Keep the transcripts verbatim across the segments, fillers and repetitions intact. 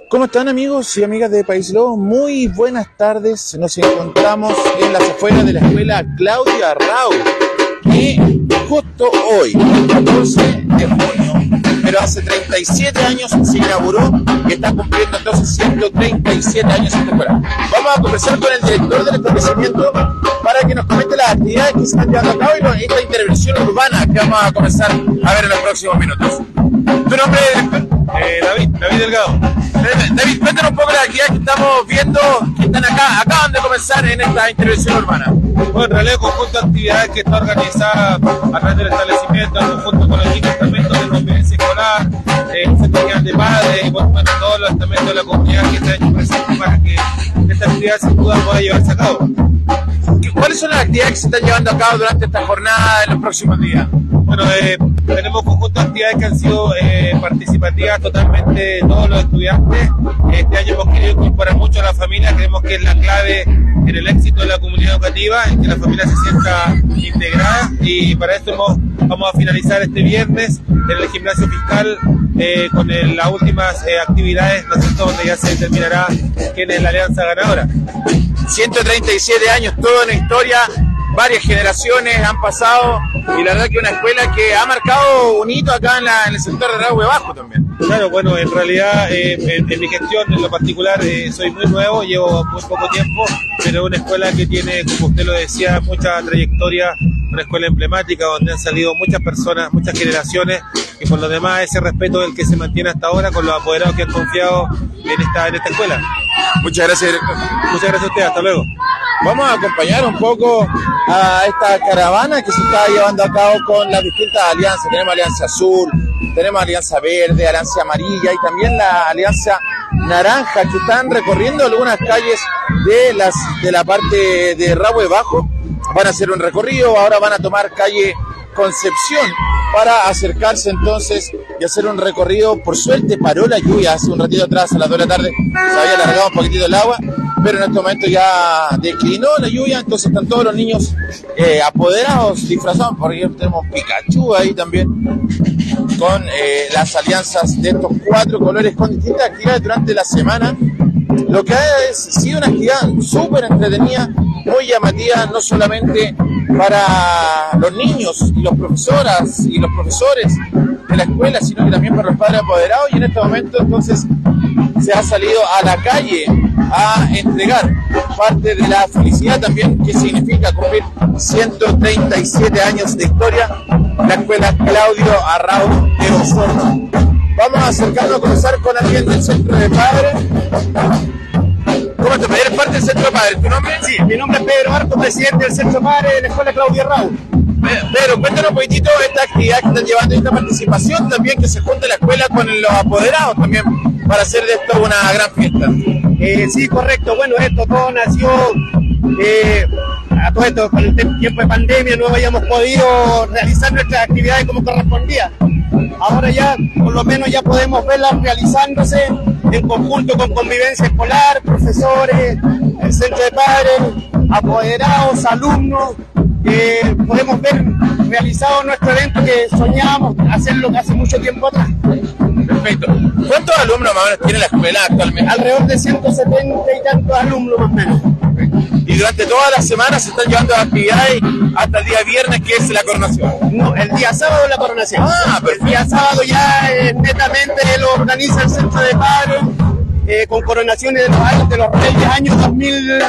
¿Cómo están, amigos y amigas de País Lobo? Muy buenas tardes. Nos encontramos en las afueras de la escuela Claudia Rau, que justo hoy, catorce de junio, pero hace treinta y siete años se inauguró y está cumpliendo entonces ciento treinta y siete años esta escuela. Vamos a conversar con el director del establecimiento para que nos comente las actividades que se están llevando a cabo y esta intervención urbana que vamos a comenzar a ver en los próximos minutos. ¿Tu nombre, director? Eh, David, David Delgado. David, cuéntanos un poco las actividades que estamos viendo, que están acá, acaban de comenzar en esta intervención urbana. Bueno, en realidad, el conjunto de actividades que está organizada a través del establecimiento, en conjunto con los distintos estamentos de convivencia escolar, eh, secretarías de padres y por supuesto todos los estamentos de la comunidad que están presentes para que esta actividad sin duda pueda llevarse a cabo. ¿Cuáles son las actividades que se están llevando a cabo durante esta jornada en los próximos días? Bueno, eh, tenemos conjunto de actividades que han sido eh, participativas totalmente de todos los estudiantes. Este año hemos querido incorporar mucho a la familia, creemos que es la clave en el éxito de la comunidad educativa, en que la familia se sienta integrada, y para esto hemos, vamos a finalizar este viernes en el gimnasio fiscal eh, con el, las últimas eh, actividades, ¿no es cierto?, donde ya se determinará quién es la alianza ganadora. ciento treinta y siete años, toda una historia, varias generaciones han pasado y la verdad que una escuela que ha marcado un hito acá en, la, en el sector de Rahue Bajo también. Claro, bueno, en realidad eh, en, en mi gestión en lo particular eh, soy muy nuevo, llevo muy poco tiempo, pero es una escuela que tiene, como usted lo decía, mucha trayectoria, una escuela emblemática donde han salido muchas personas, muchas generaciones, y por lo demás ese respeto del que se mantiene hasta ahora con los apoderados que han confiado en esta, en esta escuela. Muchas gracias, director. Muchas gracias a usted, hasta luego. Vamos a acompañar un poco a esta caravana que se está llevando a cabo con las distintas alianzas. Tenemos Alianza Azul, tenemos Alianza Verde, Alianza Amarilla y también la Alianza Naranja, que están recorriendo algunas calles de, las, de la parte de Rahue Bajo. Van a hacer un recorrido, ahora van a tomar calle Concepción para acercarse entonces y hacer un recorrido. Por suerte paró la lluvia hace un ratito atrás, a las dos de la tarde, se había alargado un poquitito el agua, pero en este momento ya declinó la lluvia, entonces están todos los niños eh, apoderados, disfrazados, porque tenemos Pikachu ahí también, con eh, las alianzas de estos cuatro colores, con distintas actividades durante la semana. Lo que ha sido una actividad súper entretenida, muy llamativa, no solamente para los niños y los profesoras y los profesores de la escuela, sino que también para los padres apoderados, y en este momento entonces se ha salido a la calle a entregar parte de la felicidad también que significa cumplir ciento treinta y siete años de historia la escuela Claudio Rau de Osorno. Vamos a acercarnos a conversar con alguien del centro de padres. ¿Cómo te llamas? ¿Eres parte del centro de padres? ¿Tu nombre? Sí, mi nombre es Pedro Arco, presidente del centro de padres de la escuela Claudia Rau. Pedro, cuéntanos un poquitito esta actividad que están llevando y esta participación también, que se junta la escuela con los apoderados también para hacer de esto una gran fiesta. Eh, sí, correcto. Bueno, esto todo nació eh, a todo esto con el tiempo de pandemia, no habíamos podido realizar nuestras actividades como correspondía. Ahora ya, por lo menos ya podemos verlas realizándose en conjunto con convivencia escolar, profesores, el centro de padres, apoderados, alumnos. Eh, podemos ver realizado nuestro evento que soñábamos hacerlo hace mucho tiempo atrás. Perfecto. ¿Cuántos alumnos más o menos tiene la escuela actualmente? Alrededor de ciento setenta y tantos alumnos más o menos. Y durante todas las semanas se están llevando actividades hasta el día viernes, que es la coronación. No, el día sábado la coronación. Ah, perfecto. El día sábado ya eh, netamente lo organiza el centro de padres eh, con coronaciones de los años de los reyes años dos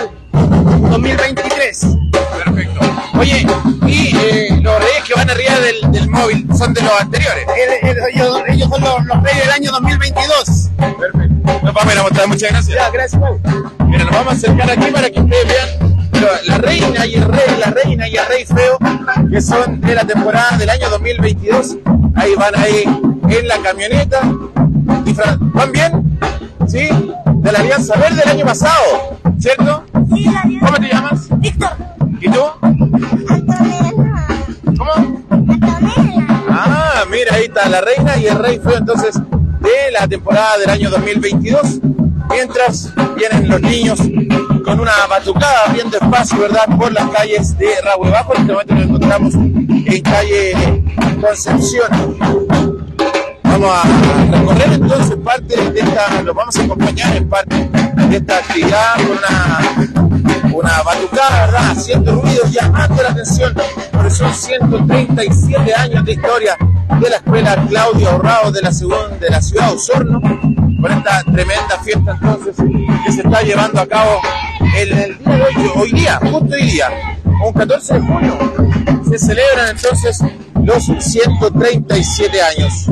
mil veintitrés. Perfecto. Oye, y eh, los reyes que van arriba del, del móvil son de los anteriores. El, el, ellos, ellos son los, los reyes del año dos mil veintidós. Perfecto. Nos vamos a ir a mostrar, muchas gracias. Ya, gracias. Mira, nos vamos a acercar aquí para que ustedes vean la reina y el rey, la reina y el rey feo, que son de la temporada del año dos mil veintidós. Ahí van ahí en la camioneta. ¿Van bien? ¿Sí? De la Alianza Verde del año pasado, ¿cierto? Sí, la Alianza. ¿Cómo te llamas? Víctor. ¿Y tú? Antonella. ¿Cómo? Antonella. Ah, mira, ahí está la reina y el rey feo entonces de la temporada del año dos mil veintidós. Mientras vienen los niños con una batucada bien despacio, ¿verdad?, por las calles de Rahue Bajo. En este momento nos encontramos en calle Concepción. Vamos a recorrer entonces parte de esta, los vamos a acompañar en parte de esta actividad con una, una batucada, ¿verdad? Haciendo ruidos, llamando la atención, porque son ciento treinta y siete años de historia de la escuela Claudio Arrao de la, de la ciudad de Osorno, con esta tremenda fiesta entonces que se está llevando a cabo el, el día de hoy, hoy día, justo hoy día, un catorce de junio, se celebran entonces los ciento treinta y siete años.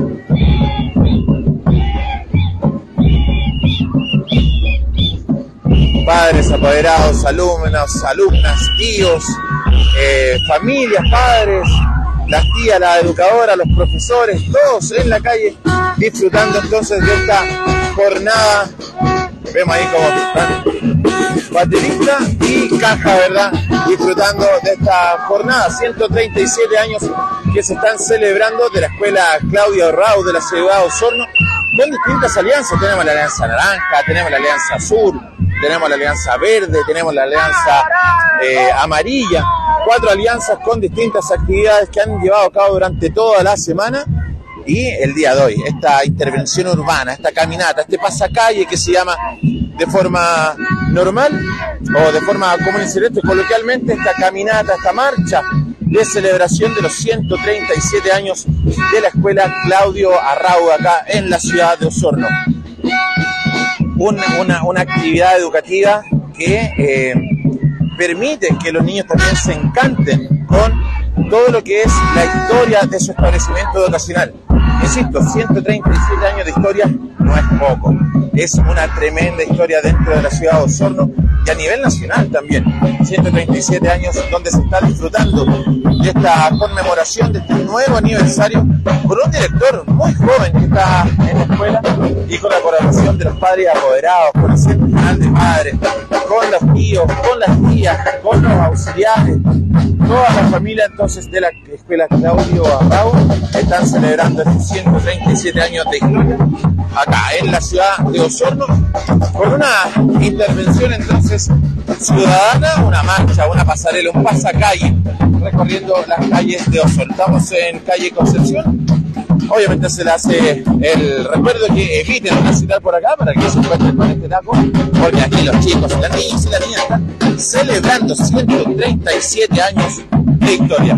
Padres, apoderados, alumnos, alumnas, tíos, eh, familias, padres, las tías, la educadora, los profesores, todos en la calle disfrutando entonces de esta jornada. Vemos ahí como están baterista y caja, ¿verdad? Disfrutando de esta jornada, ciento treinta y siete años que se están celebrando de la escuela Claudio Arrao de la ciudad de Osorno, con distintas alianzas. Tenemos la alianza naranja, tenemos la alianza azul, tenemos la alianza verde, tenemos la alianza eh, amarilla, cuatro alianzas con distintas actividades que han llevado a cabo durante toda la semana. Y el día de hoy, esta intervención urbana, esta caminata, este pasacalle que se llama de forma normal o de forma común y silvestre, coloquialmente, esta caminata, esta marcha de celebración de los ciento treinta y siete años de la escuela Claudio Arrao acá en la ciudad de Osorno. Una, una, una actividad educativa que eh, permite que los niños también se encanten con todo lo que es la historia de su establecimiento educacional. Insisto, ciento treinta y siete años de historia no es poco, es una tremenda historia dentro de la ciudad de Osorno y a nivel nacional también. ciento treinta y siete años donde se está disfrutando de esta conmemoración, de este nuevo aniversario, con un director muy joven que está en la escuela y con la colaboración de los padres apoderados, con el Centro Nacional de Padres, con los tíos, con las tías, con los auxiliares. Toda la familia entonces de la escuela Claudio Arrao están celebrando estos ciento treinta y siete años de historia acá en la ciudad de Osorno, con una intervención entonces ciudadana, una marcha, una pasarela, un pasacalle, recorriendo las calles de Osorno. Estamos en calle Concepción. Obviamente se le hace el recuerdo que eviten transitar por acá para que se encuentren con este taco, porque aquí los chicos, las niñas y las niñas están celebrando ciento treinta y siete años de historia.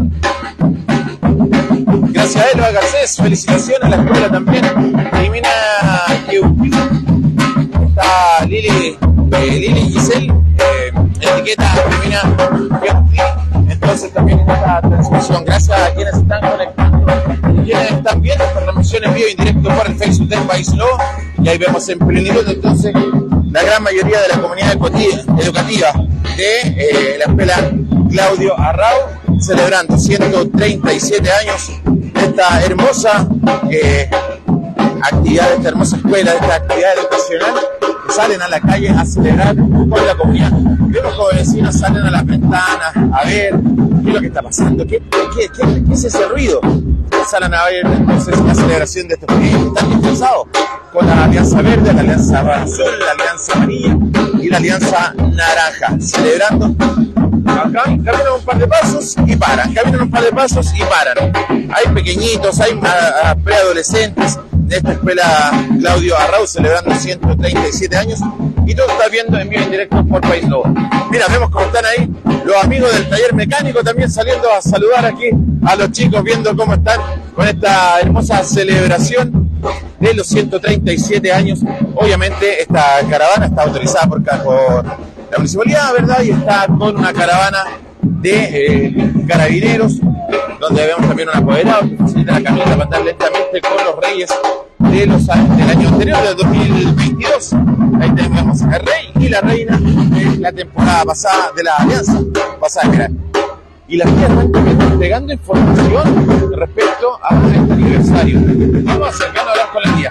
Gracias a Elba Garcés, felicitaciones a la escuela también. Elimina Yeupi. Está Lili, eh, Lili Giselle, eh, etiqueta Elimina Yeupi. Entonces también en esta transmisión, gracias a quienes están conectando y quienes están viendo esta transmisión en vivo y en directo por el Facebook del País Lobo. Y ahí vemos en plenitud entonces la gran mayoría de la comunidad educativa de eh, la escuela Claudio Arrao, celebrando ciento treinta y siete años de esta hermosa eh, actividad, de esta hermosa escuela, de esta actividad educacional, que salen a la calle a celebrar con la comunidad. Vemos como vecinos salen a las ventanas a ver qué es lo que está pasando, qué, qué, qué, qué es ese ruido. Salen a ver entonces la celebración de estos proyectos que están disfrazados con la alianza verde, la alianza azul, la alianza amarilla y la alianza naranja, celebrando. Caminan un par de pasos y paran, caminan un par de pasos y paran. Hay pequeñitos, hay a, a preadolescentes de esta escuela Claudio Arrao celebrando ciento treinta y siete años, y todo está viendo en vivo en directo por País Lobo. Mira, vemos cómo están ahí los amigos del taller mecánico también saliendo a saludar aquí a los chicos, viendo cómo están con esta hermosa celebración de los ciento treinta y siete años. Obviamente esta caravana está autorizada por, por la municipalidad, ¿verdad? Y está con una caravana de eh, carabineros, donde vemos también un apoderado que facilita la caminata para andar lentamente con los reyes de los años, del año anterior, del dos mil veintidós. Ahí tenemos al rey y la reina de la temporada pasada de la alianza pasada de verano. Y las tías están también entregando información respecto a este aniversario. Vamos a acercarnos a hablar con la tía.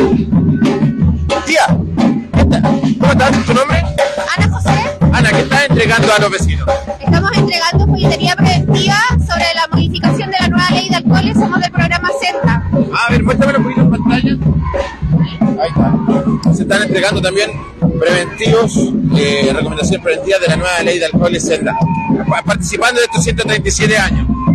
Tía, ¿cómo estás? ¿Tu nombre? Ana José. Ana, ¿qué estás entregando a los vecinos? Estamos entregando folletería preventiva sobre la modificación de la nueva ley de alcoholes. Somos del programa Senda. A ver, muéstramelo un poquito en pantalla. Ahí está. Se están entregando también preventivos, eh, recomendaciones preventivas de la nueva ley de alcoholes Senda. Participando de estos ciento treinta y siete años.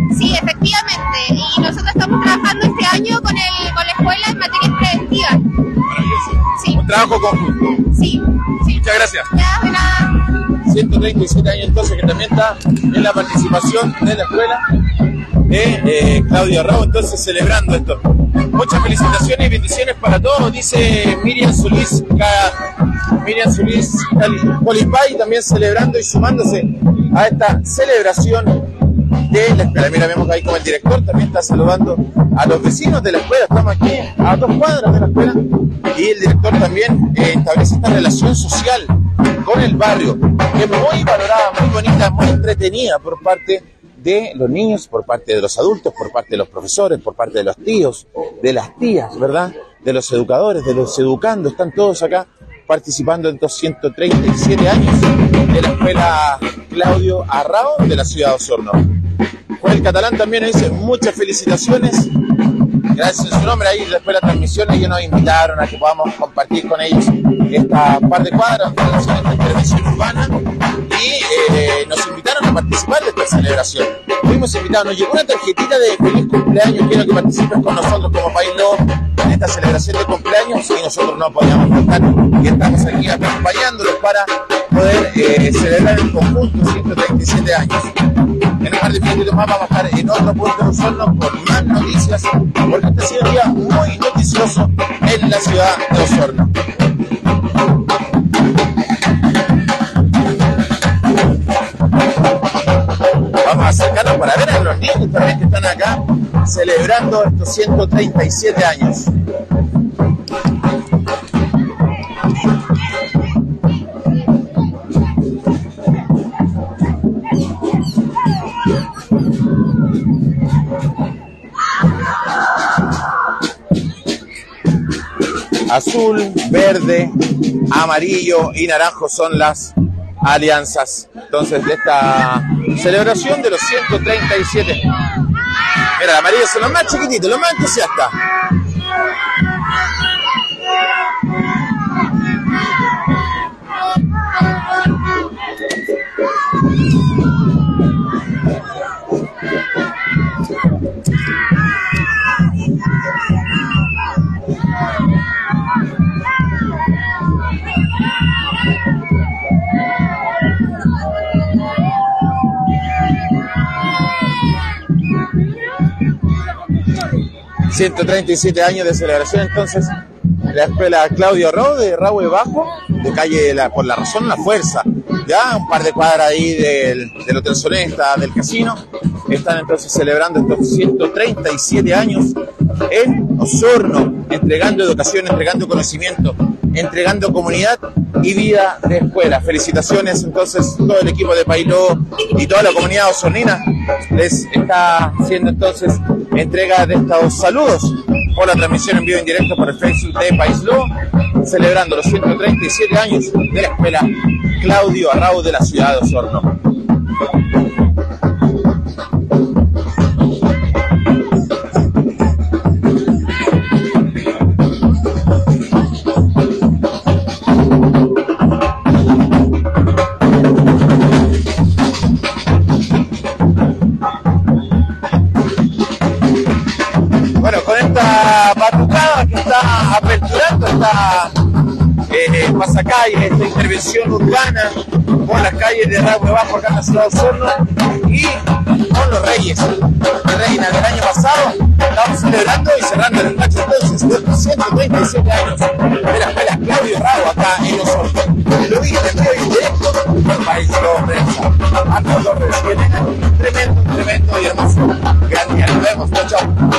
Sí, efectivamente. Y nosotros estamos trabajando este año con, el, con la escuela en materias preventivas. Maravilloso. Sí. Un trabajo conjunto. Sí, sí. Muchas gracias. Ya, de nada. ciento treinta y siete años entonces, que también está en la participación de la escuela de eh, Claudio Arrau, entonces celebrando esto. Muchas felicitaciones y bendiciones para todos, dice Miriam Solís, Miriam Solís Colipay, también celebrando y sumándose a esta celebración de la escuela. Mira, vemos ahí como el director también está saludando a los vecinos de la escuela. Estamos aquí a dos cuadras de la escuela y el director también eh, establece esta relación social con el barrio, que es muy valorada, muy bonita, muy entretenida por parte de los niños, por parte de los adultos, por parte de los profesores, por parte de los tíos, de las tías, ¿verdad? De los educadores, de los educandos, están todos acá participando en estos ciento treinta y siete años de la escuela Claudio Arrau de la ciudad de Osorno. Joel Catalán también nos dice muchas felicitaciones, gracias en su nombre. Ahí después de la transmisión ellos nos invitaron a que podamos compartir con ellos esta par de cuadras de esta intervención urbana y eh, nos invitaron a participar de esta celebración. Fuimos invitados, nos llegó una tarjetita de feliz cumpleaños, quiero que participes con nosotros como País Lobo en esta celebración de cumpleaños y nosotros no podíamos faltar y estamos aquí acompañándolos para poder eh, celebrar en conjunto ciento treinta y siete años. En un par de minutos más vamos a estar en otro punto de Osorno con más noticias, porque este ha sido un día muy noticioso en la ciudad de Osorno. Vamos a acercarnos para ver a los niños también que están acá celebrando estos ciento treinta y siete años. Azul, verde, amarillo y naranjo son las alianzas entonces de esta celebración de los ciento treinta y siete. Mira, el amarillo son los más chiquititos, los más entusiastas. ciento treinta y siete años de celebración entonces la escuela Claudio Arrau de Rahue Bajo, de calle la, por la razón la fuerza, ya un par de cuadras ahí del, del Hotel Sonesta, del casino, están entonces celebrando estos ciento treinta y siete años en Osorno, entregando educación, entregando conocimiento, entregando comunidad y vida de escuela. Felicitaciones entonces todo el equipo de Pailó y toda la comunidad osornina les está haciendo entonces entrega de estos saludos por la transmisión en vivo en directo por el Facebook de País Lobo, celebrando los ciento treinta y siete años de la escuela Claudio Arrau de la ciudad de Osorno. Aperturando esta eh, pasacalle, esta intervención urbana por las calles de Rahue Bajo acá en la ciudad de Osorno y con los Reyes de Reina del año pasado. Estamos celebrando y cerrando el espacio entonces de estos ciento treinta y siete años de la escuela Claudio Arrau acá en Osorno. Lo vi en vivo y en directo por País Lobo Prensa. A todos los residentes, tremendo, tremendo y hermoso. Gracias, nos vemos, chao, chao.